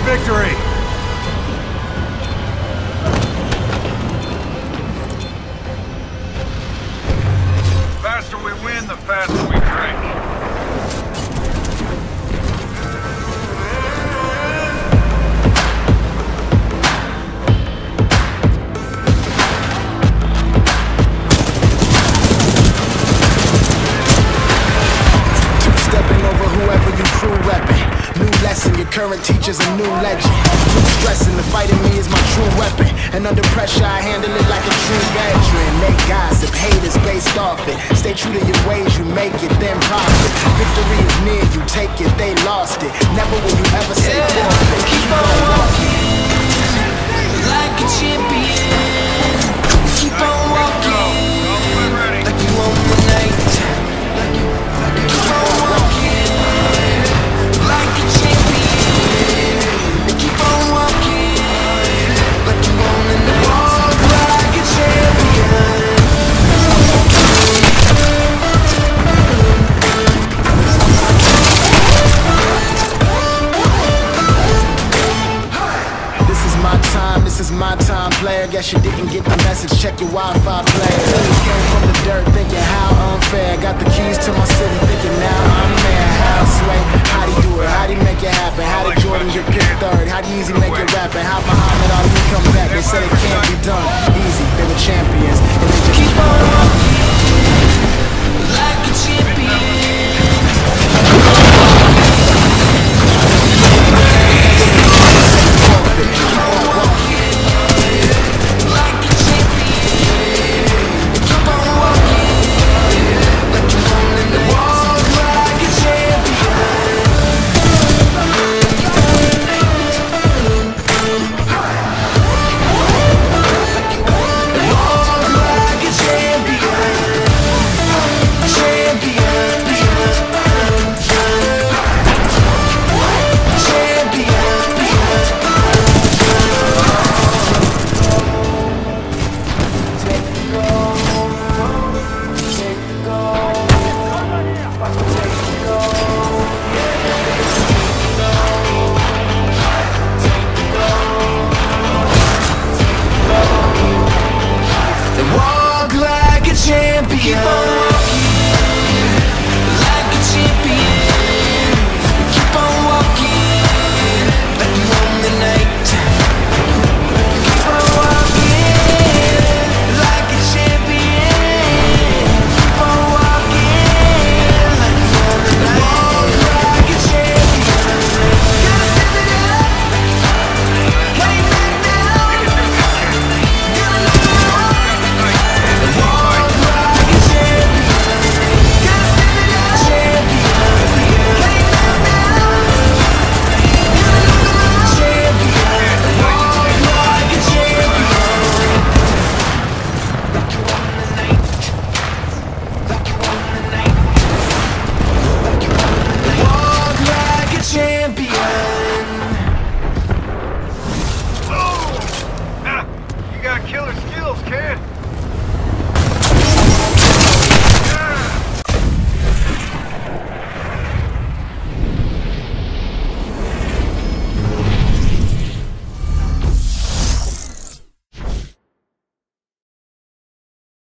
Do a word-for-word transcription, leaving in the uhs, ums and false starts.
victory! The faster we win, the faster we drink. Your current teacher's a new legend. Too stressing, the fight in me is my true weapon. And under pressure, I handle it like a true veteran. They gossip, haters based off it. Stay true to your ways, you make it, then profit. Victory is near, you take it, they lost it. Never will you ever say yeah. forfeit. Keep on walking like a champion. Keep on walking like you own the night. Like you, like you keep on walking like a champion. Keep on walking like you own the night. Walk like a champion. This is my time, this is my time, player. Guess you didn't get the message, check your Wi-Fi player. Came from the dirt thinking how unfair. Got the keys to my city thinking now I'm there. How sway, how'd he do it, how'd he make it happen? How did Jordan get picked third, how'd Easy make it rapping? How Muhammad Ali come back, they said it can't be done easy, they were champions and they just keep on